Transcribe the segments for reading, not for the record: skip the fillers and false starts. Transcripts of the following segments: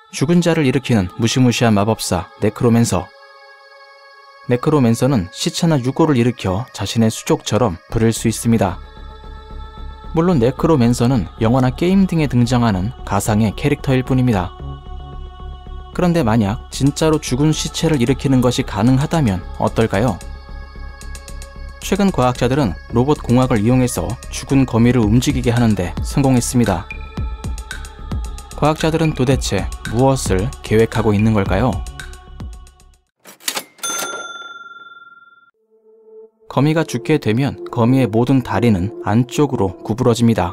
죽은 자를 일으키는 무시무시한 마법사 네크로맨서. 네크로맨서는 시체나 유골을 일으켜 자신의 수족처럼 부릴 수 있습니다. 물론 네크로맨서는 영화나 게임 등에 등장하는 가상의 캐릭터일 뿐입니다. 그런데 만약 진짜로 죽은 시체를 일으키는 것이 가능하다면 어떨까요? 최근 과학자들은 로봇 공학을 이용해서 죽은 거미를 움직이게 하는데 성공했습니다. 과학자들은 도대체 무엇을 계획하고 있는 걸까요? 거미가 죽게 되면 거미의 모든 다리는 안쪽으로 구부러집니다.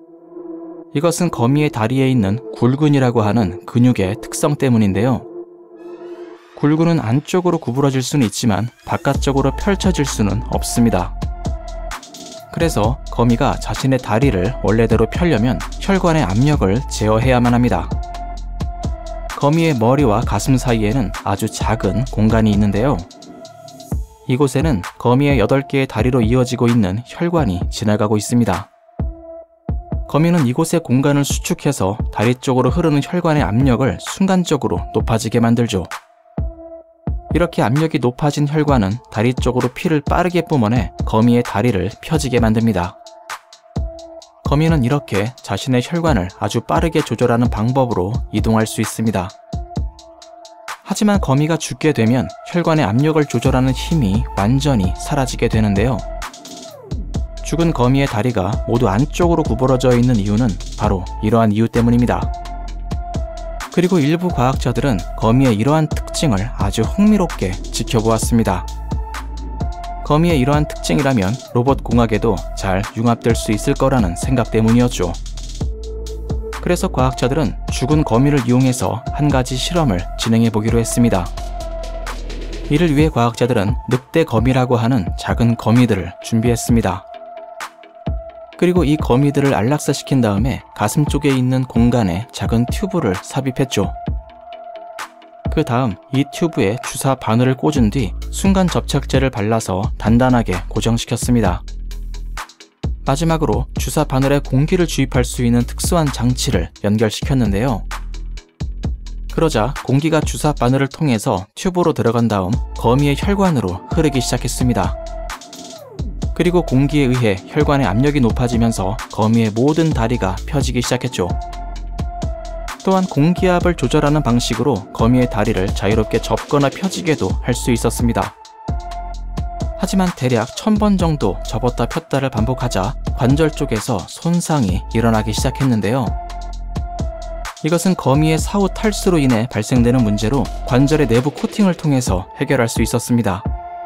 이것은 거미의 다리에 있는 굴근이라고 하는 근육의 특성 때문인데요. 굴근은 안쪽으로 구부러질 수는 있지만 바깥쪽으로 펼쳐질 수는 없습니다. 그래서 거미가 자신의 다리를 원래대로 펴려면 혈관의 압력을 제어해야만 합니다. 거미의 머리와 가슴 사이에는 아주 작은 공간이 있는데요. 이곳에는 거미의 8개의 다리로 이어지고 있는 혈관이 지나가고 있습니다. 거미는 이곳의 공간을 수축해서 다리 쪽으로 흐르는 혈관의 압력을 순간적으로 높아지게 만들죠. 이렇게 압력이 높아진 혈관은 다리 쪽으로 피를 빠르게 뿜어내 거미의 다리를 펴지게 만듭니다. 거미는 이렇게 자신의 혈관을 아주 빠르게 조절하는 방법으로 이동할 수 있습니다. 하지만 거미가 죽게 되면 혈관의 압력을 조절하는 힘이 완전히 사라지게 되는데요. 죽은 거미의 다리가 모두 안쪽으로 구부러져 있는 이유는 바로 이러한 이유 때문입니다. 그리고 일부 과학자들은 거미의 이러한 특징을 아주 흥미롭게 지켜보았습니다. 거미의 이러한 특징이라면 로봇 공학에도 잘 융합될 수 있을 거라는 생각 때문이었죠. 그래서 과학자들은 죽은 거미를 이용해서 한 가지 실험을 진행해 보기로 했습니다. 이를 위해 과학자들은 늑대 거미라고 하는 작은 거미들을 준비했습니다. 그리고 이 거미들을 안락사시킨 다음에 가슴 쪽에 있는 공간에 작은 튜브를 삽입했죠. 그 다음 이 튜브에 주사 바늘을 꽂은 뒤 순간 접착제를 발라서 단단하게 고정시켰습니다. 마지막으로 주사 바늘에 공기를 주입할 수 있는 특수한 장치를 연결시켰는데요. 그러자 공기가 주사 바늘을 통해서 튜브로 들어간 다음 거미의 혈관으로 흐르기 시작했습니다. 그리고 공기에 의해 혈관의 압력이 높아지면서 거미의 모든 다리가 펴지기 시작했죠. 또한 공기압을 조절하는 방식으로 거미의 다리를 자유롭게 접거나 펴지게도 할 수 있었습니다. 하지만 대략 1000번 정도 접었다 폈다를 반복하자 관절 쪽에서 손상이 일어나기 시작했는데요. 이것은 거미의 사후 탈수로 인해 발생되는 문제로 관절의 내부 코팅을 통해서 해결할 수 있었습니다.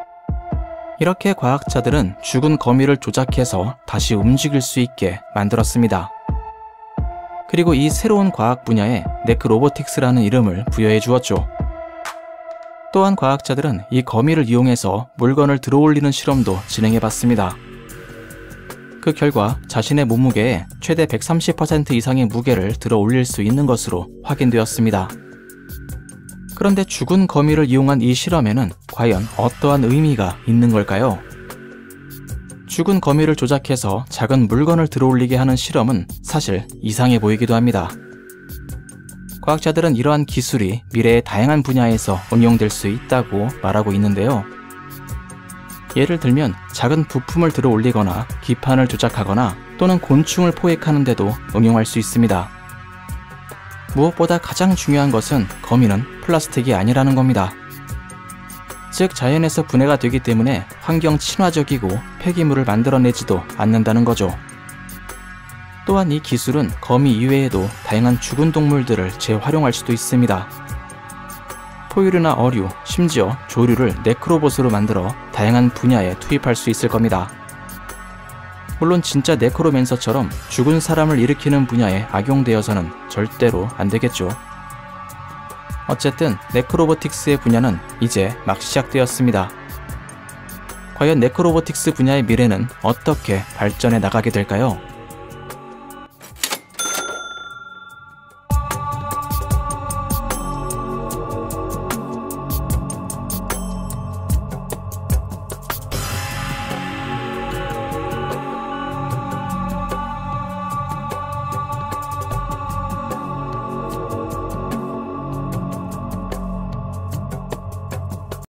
이렇게 과학자들은 죽은 거미를 조작해서 다시 움직일 수 있게 만들었습니다. 그리고 이 새로운 과학 분야에 네크로보틱스라는 이름을 부여해 주었죠. 또한 과학자들은 이 거미를 이용해서 물건을 들어올리는 실험도 진행해 봤습니다. 그 결과 자신의 몸무게에 최대 130% 이상의 무게를 들어올릴 수 있는 것으로 확인되었습니다. 그런데 죽은 거미를 이용한 이 실험에는 과연 어떠한 의미가 있는 걸까요? 죽은 거미를 조작해서 작은 물건을 들어올리게 하는 실험은 사실 이상해 보이기도 합니다. 과학자들은 이러한 기술이 미래의 다양한 분야에서 응용될 수 있다고 말하고 있는데요. 예를 들면 작은 부품을 들어 올리거나 기판을 조작하거나 또는 곤충을 포획하는 데도 응용할 수 있습니다. 무엇보다 가장 중요한 것은 거미는 플라스틱이 아니라는 겁니다. 즉 자연에서 분해가 되기 때문에 환경 친화적이고 폐기물을 만들어내지도 않는다는 거죠. 또한 이 기술은 거미 이외에도 다양한 죽은 동물들을 재활용할 수도 있습니다. 포유류나 어류, 심지어 조류를 네크로봇으로 만들어 다양한 분야에 투입할 수 있을 겁니다. 물론 진짜 네크로맨서처럼 죽은 사람을 일으키는 분야에 악용되어서는 절대로 안 되겠죠. 어쨌든 네크로보틱스의 분야는 이제 막 시작되었습니다. 과연 네크로보틱스 분야의 미래는 어떻게 발전해 나가게 될까요?